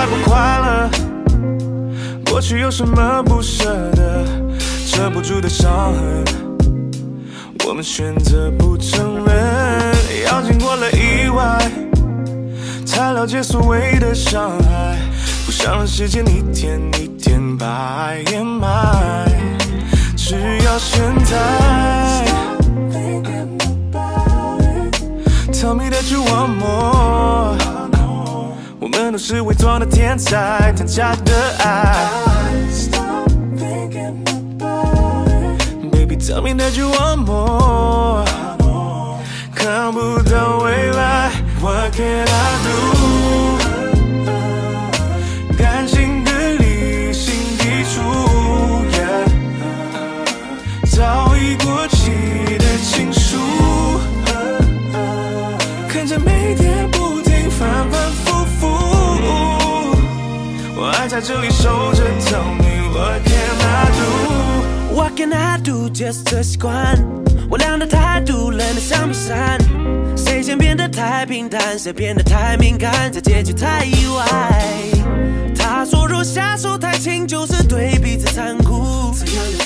不快乐？过去有什么不舍得？遮不住的伤痕，我们选择不承认。要经过了意外，才了解所谓的伤害。不想让时间一天一天把爱掩埋，只要现在。Tell me that you want more， 我们都是伪装的天才，谈假的爱。Baby tell me that you want more， 看不到未来 ，What can I do？ 感性的理性抵触， yeah， 早已过期的情书。看着每天不停反反复复，我爱在这里守着 Tell me what can I do？ What can I do？ just 这习惯，我俩的态度冷得像冰山。谁先变得太平淡，谁变得太敏感，这结局太意外。他说若下手太轻，就是对彼此残酷。这样的